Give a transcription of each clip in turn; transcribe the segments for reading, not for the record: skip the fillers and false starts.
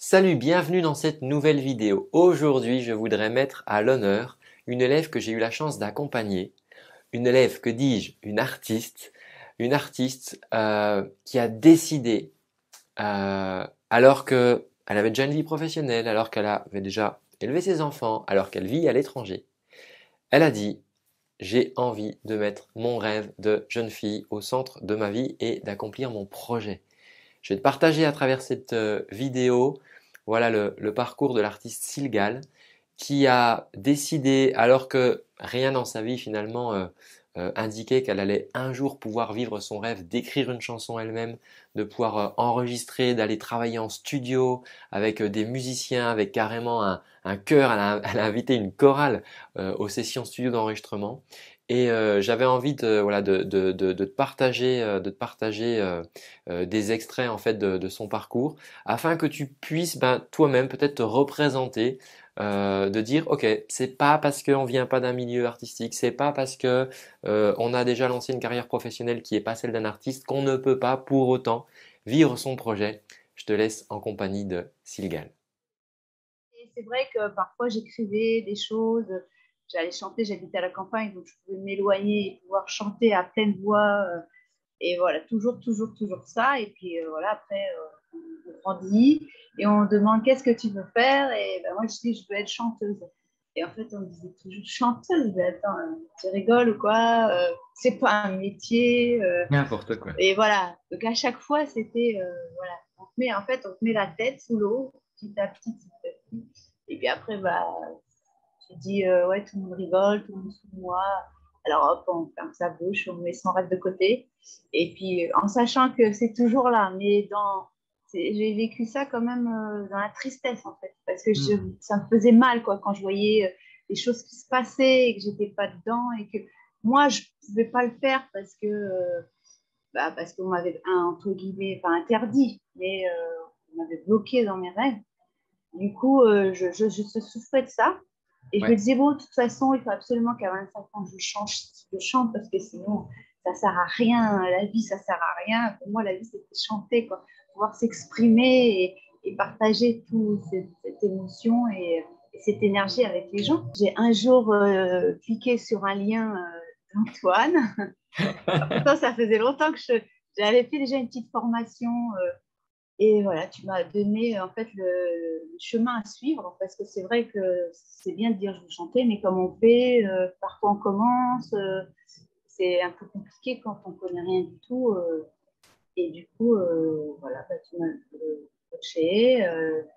Salut, bienvenue dans cette nouvelle vidéo. Aujourd'hui, je voudrais mettre à l'honneur une élève que j'ai eu la chance d'accompagner. Une élève, que dis-je, une artiste qui a décidé, alors qu'elle avait déjà une vie professionnelle, alors qu'elle avait déjà élevé ses enfants, alors qu'elle vit à l'étranger, elle a dit, j'ai envie de mettre mon rêve de jeune fille au centre de ma vie et d'accomplir mon projet. Je vais te partager à travers cette vidéo voilà le parcours de l'artiste Sylgal qui a décidé, alors que rien dans sa vie finalement indiquait qu'elle allait un jour pouvoir vivre son rêve d'écrire une chanson elle-même, de pouvoir enregistrer, d'aller travailler en studio avec des musiciens, avec carrément un chœur. Elle a invité une chorale aux sessions studio d'enregistrement. Et j'avais envie de te partager, des extraits en fait de son parcours, afin que tu puisses toi-même peut-être te représenter, de dire ok, c'est pas parce qu'on vient pas d'un milieu artistique, c'est pas parce que on a déjà lancé une carrière professionnelle qui est pas celle d'un artiste qu'on ne peut pas pour autant vivre son projet. Je te laisse en compagnie de Sylgal. Et c'est vrai que parfois j'écrivais des choses, j'allais chanter, j'habitais à la campagne, donc je pouvais m'éloigner et pouvoir chanter à pleine voix. Et voilà, toujours ça. Et puis voilà, après, on grandit et on demande qu'est-ce que tu veux faire. Et ben, moi, je dis, je veux être chanteuse. Et en fait, on me disait toujours chanteuse. Mais attends, tu rigoles ou quoi? C'est pas un métier. N'importe quoi. Et voilà. Donc à chaque fois, c'était voilà. On te met la tête sous l'eau, petit à petit. Et puis après, bah, tu dis, ouais, tout le monde rigole, tout le monde se fout de moi. Alors hop, on ferme sa bouche, on met son rêve de côté. Et puis, en sachant que c'est toujours là, mais j'ai vécu ça quand même dans la tristesse, en fait. Parce que Hmm. ça me faisait mal, quoi, quand je voyais les choses qui se passaient et que j'étais pas dedans et que moi, je pouvais pas le faire parce qu'on m'avait, entre guillemets, pas interdit, mais on m'avait bloqué dans mes rêves. Du coup, je souffrais de ça. Et je me Ouais. disais, bon, de toute façon, il faut absolument qu'à 25 ans, je chante parce que sinon, ça sert à rien. La vie, ça sert à rien. Pour moi, la vie, c'était chanter, quoi. Pouvoir s'exprimer et partager toute cette émotion et cette énergie avec les gens. J'ai un jour cliqué sur un lien d'Antoine. Pourtant, ça faisait longtemps que j'avais fait déjà une petite formation et voilà, tu m'as donné en fait le chemin à suivre parce que c'est vrai que c'est bien de dire je veux chanter, mais comme on fait, par quoi on commence, c'est un peu compliqué quand on connaît rien du tout. Et du coup, voilà, bah, tu m'as coaché.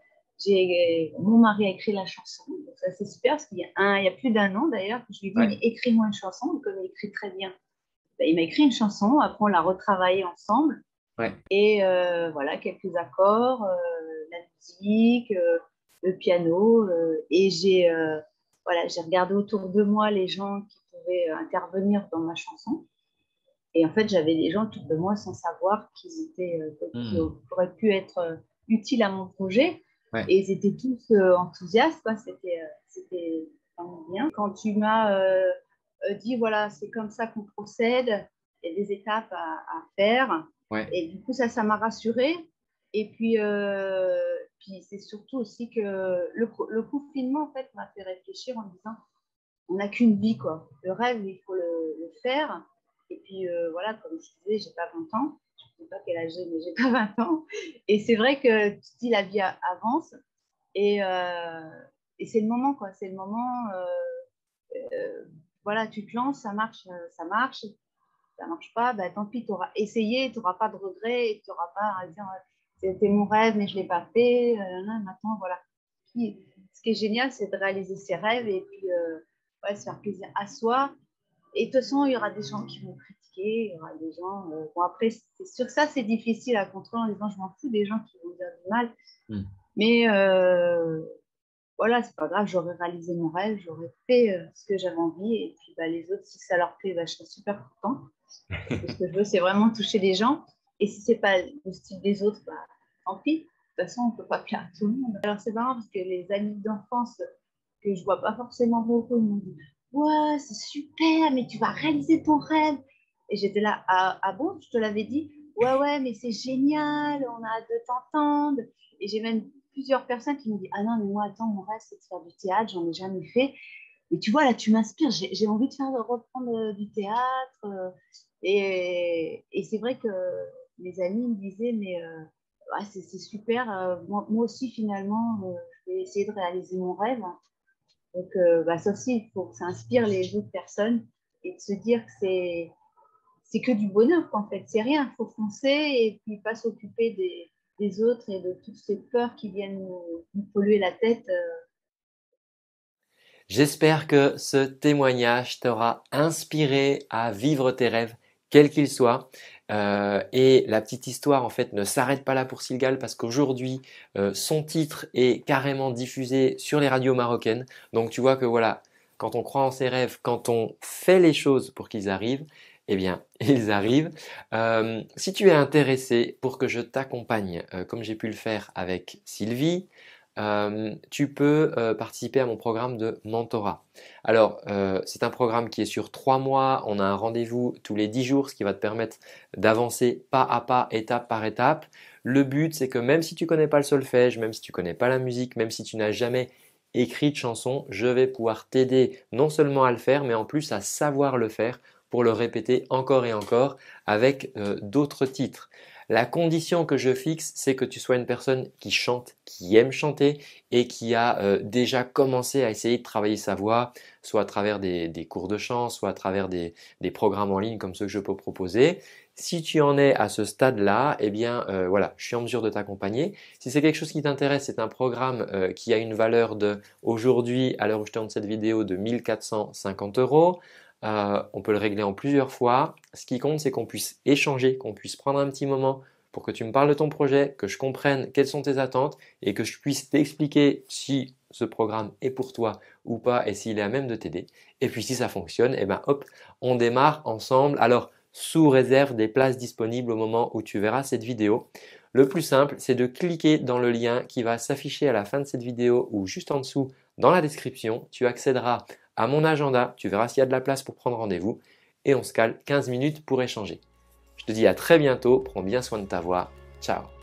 Mon mari a écrit la chanson, donc ça c'est super parce il y a plus d'un an d'ailleurs que je lui ai dit Ouais. mais écris-moi une chanson, donc il écrit très bien. Bah, il m'a écrit une chanson, après on l'a retravaillée ensemble. Ouais. Et voilà, quelques accords, la musique, le piano. Et voilà, j'ai regardé autour de moi les gens qui pouvaient intervenir dans ma chanson. Et en fait, j'avais des gens autour de moi sans savoir qui Hmm. auraient pu être utiles à mon projet. Ouais. Et ils étaient tous enthousiastes, quoi. C'était vraiment bien. Quand tu m'as dit, voilà, c'est comme ça qu'on procède, il y a des étapes à faire. Ouais. Et du coup, ça m'a rassurée. Et puis c'est surtout aussi que le confinement, en fait, m'a fait réfléchir en me disant, on n'a qu'une vie, quoi. Le rêve, il faut le faire. Et puis, voilà, comme je disais, j'ai pas 20 ans. Je ne sais pas quel âge j'ai, mais j'ai pas 20 ans. Et c'est vrai que tu te dis, la vie avance. Et, euh, et c'est le moment, quoi. C'est le moment. Voilà, tu te lances, ça marche. Ça marche pas, bah, tant pis, tu auras essayé, tu n'auras pas de regrets, tu n'auras pas à dire c'était mon rêve, mais je ne l'ai pas fait. Maintenant, voilà. Puis, ce qui est génial, c'est de réaliser ses rêves et puis ouais, se faire plaisir à soi. Et de toute façon, il y aura des gens qui vont critiquer, il y aura des gens. Bon, après, c'est sûr, ça, c'est difficile à contrôler en disant je m'en fous des gens qui vont dire du mal. Hmm. Mais voilà, c'est pas grave, j'aurais réalisé mon rêve, j'aurais fait ce que j'avais envie. Et puis, bah, les autres, si ça leur plaît, bah, je serais super contente. Parce que ce que je veux, c'est vraiment toucher les gens. Et si c'est pas le style des autres, bah, tant pis. De toute façon, on peut pas plaire à tout le monde. Alors, c'est marrant parce que les amis d'enfance que je vois pas forcément beaucoup, ils m'ont dit ouais, c'est super, mais tu vas réaliser ton rêve. Et j'étais là, ah bon, je te l'avais dit? Ouais, mais c'est génial, on a hâte de t'entendre. Et j'ai même plusieurs personnes qui me disent, ah non, mais moi, attends, mon rêve, c'est de faire du théâtre, j'en ai jamais fait. Et tu vois, là, tu m'inspires, j'ai envie de reprendre du théâtre. Et c'est vrai que mes amis me disaient, mais ouais, c'est super, moi aussi, finalement, je vais essayer de réaliser mon rêve. Donc, bah, ça aussi, il faut que ça inspire les autres personnes et de se dire que c'est que du bonheur, qu'en fait. C'est rien, il faut foncer et puis pas s'occuper des autres et de toutes ces peurs qui viennent nous polluer la tête. J'espère que ce témoignage t'aura inspiré à vivre tes rêves, quels qu'ils soient. Et la petite histoire en fait ne s'arrête pas là pour Sylgal parce qu'aujourd'hui son titre est carrément diffusé sur les radios marocaines. Donc tu vois que voilà, quand on croit en ses rêves, quand on fait les choses pour qu'ils arrivent, eh bien ils arrivent. Si tu es intéressé pour que je t'accompagne comme j'ai pu le faire avec Sylvie, tu peux participer à mon programme de mentorat. Alors, c'est un programme qui est sur 3 mois. On a un rendez-vous tous les 10 jours, ce qui va te permettre d'avancer pas à pas, étape par étape. Le but, c'est que même si tu connais pas le solfège, même si tu connais pas la musique, même si tu n'as jamais écrit de chanson, je vais pouvoir t'aider non seulement à le faire, mais en plus à savoir le faire pour le répéter encore et encore avec d'autres titres. La condition que je fixe, c'est que tu sois une personne qui chante, qui aime chanter et qui a déjà commencé à essayer de travailler sa voix, soit à travers des cours de chant, soit à travers des programmes en ligne comme ceux que je peux proposer. Si tu en es à ce stade-là, eh bien voilà, je suis en mesure de t'accompagner. Si c'est quelque chose qui t'intéresse, c'est un programme qui a une valeur de aujourd'hui, à l'heure où je tourne cette vidéo, de 1450 euros. On peut le régler en plusieurs fois. Ce qui compte, c'est qu'on puisse échanger, qu'on puisse prendre un petit moment pour que tu me parles de ton projet, que je comprenne quelles sont tes attentes et que je puisse t'expliquer si ce programme est pour toi ou pas et s'il est à même de t'aider. Et puis si ça fonctionne, eh ben hop, on démarre ensemble. Alors, sous réserve des places disponibles au moment où tu verras cette vidéo. Le plus simple, c'est de cliquer dans le lien qui va s'afficher à la fin de cette vidéo ou juste en dessous dans la description. Tu accéderas à mon agenda, tu verras s'il y a de la place pour prendre rendez-vous et on se cale 15 minutes pour échanger. Je te dis à très bientôt, prends bien soin de ta voix, ciao.